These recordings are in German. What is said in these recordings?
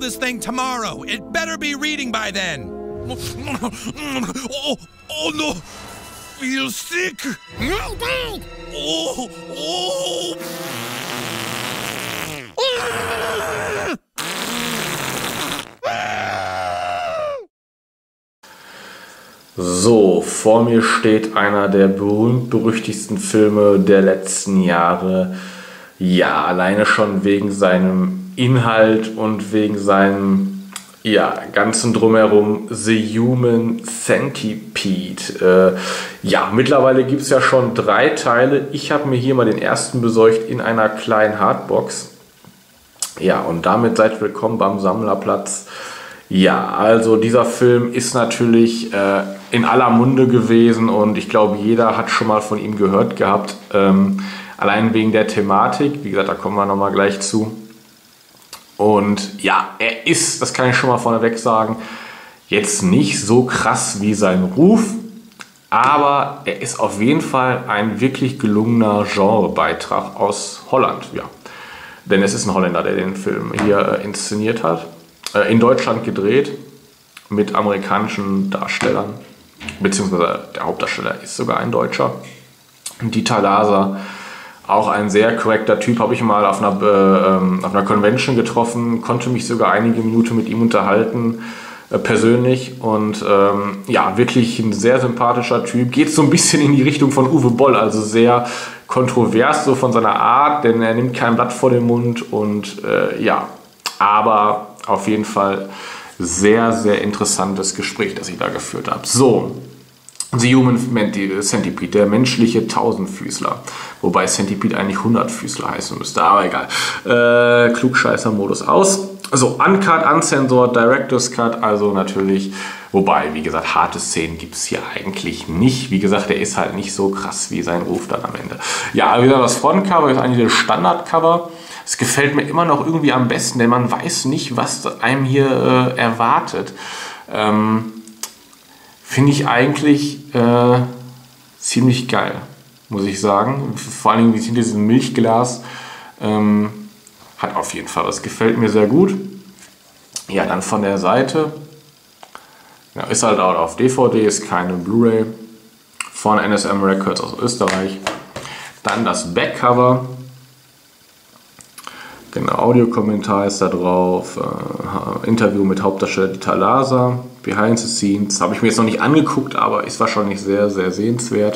this thing tomorrow. It better be reading by then. Oh no. Feel sick. Hi, Dad. Oh. So, vor mir steht einer der berühmt-berüchtigsten Filme der letzten Jahre. Ja, alleine schon wegen seinem Inhalt und wegen seinem ganzen Drumherum, The Human Centipede. Mittlerweile gibt es ja schon 3 Teile. Ich habe mir hier mal den ersten besorgt in einer kleinen Hardbox. Ja, und damit seid willkommen beim Sammlerplatz. Ja, also dieser Film ist natürlich in aller Munde gewesen und ich glaube, jeder hat schon mal von ihm gehört gehabt. Allein wegen der Thematik, wie gesagt, da kommen wir nochmal gleich zu. Und ja, er ist, das kann ich schon mal vorneweg sagen, jetzt nicht so krass wie sein Ruf, aber er ist auf jeden Fall ein wirklich gelungener Genrebeitrag aus Holland. Ja. Denn es ist ein Holländer, der den Film hier inszeniert hat. In Deutschland gedreht, mit amerikanischen Darstellern, beziehungsweise der Hauptdarsteller ist sogar ein Deutscher. Dieter Laser, auch ein sehr korrekter Typ, habe ich mal auf einer Convention getroffen, konnte mich sogar einige Minuten mit ihm unterhalten, persönlich. Und wirklich ein sehr sympathischer Typ, geht so ein bisschen in die Richtung von Uwe Boll, also sehr kontrovers so von seiner Art, denn er nimmt kein Blatt vor den Mund und aber auf jeden Fall sehr, sehr interessantes Gespräch, das ich da geführt habe. So, The Human Centipede, der menschliche Tausendfüßler. Wobei Centipede eigentlich 100-Füßler heißen müsste, aber egal. Klugscheißer-Modus aus. So, Uncut, Uncensored, Director's Cut, also natürlich. Wobei, wie gesagt, harte Szenen gibt es hier eigentlich nicht. Wie gesagt, der ist halt nicht so krass wie sein Ruf dann am Ende. Ja, wie gesagt, das Frontcover ist eigentlich das Standardcover. Es gefällt mir immer noch irgendwie am besten, denn man weiß nicht, was einem hier erwartet. Finde ich eigentlich ziemlich geil, muss ich sagen. Vor allem wie es hinter diesem Milchglas hat auf jeden Fall, das gefällt mir sehr gut. Ja, dann von der Seite, ja, ist halt auch auf DVD, ist keine Blu-ray, von NSM Records aus Österreich. Dann das Backcover. Genau, Audiokommentar ist da drauf, Interview mit Hauptdarsteller Dieter Laser, Behind the Scenes, habe ich mir jetzt noch nicht angeguckt, aber ist wahrscheinlich sehr, sehr sehenswert.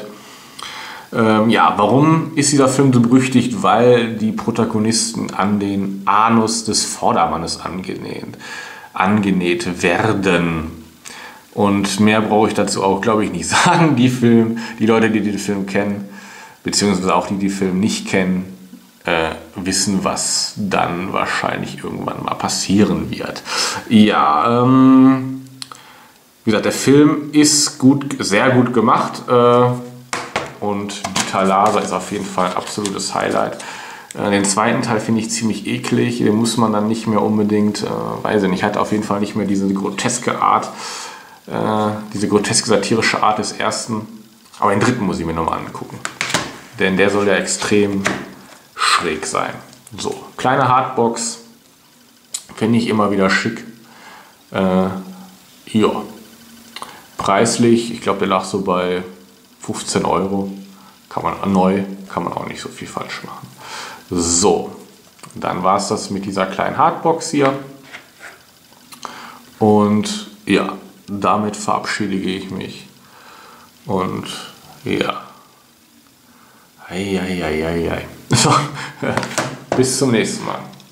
Warum ist dieser Film so berüchtigt? Weil die Protagonisten an den Anus des Vordermannes angenäht werden. Und mehr brauche ich dazu auch, glaube ich, nicht sagen. Die Leute, die den Film kennen, beziehungsweise auch die den Film nicht kennen, wissen, was dann wahrscheinlich irgendwann mal passieren wird. Ja, wie gesagt, der Film ist sehr gut gemacht und Dieter Laser ist auf jeden Fall ein absolutes Highlight. Den zweiten Teil finde ich ziemlich eklig, den muss man dann nicht mehr unbedingt, weiß ich nicht, hat auf jeden Fall nicht mehr diese groteske Art, diese groteske satirische Art des ersten, aber den dritten muss ich mir nochmal angucken, denn der soll ja extrem schräg sein. So, kleine Hardbox, finde ich immer wieder schick. Preislich, ich glaube, der lag so bei 15 €. Kann man auch nicht so viel falsch machen. So, dann war es das mit dieser kleinen Hardbox hier. Und ja, damit verabschiede ich mich. Und ja. So, bis zum nächsten Mal.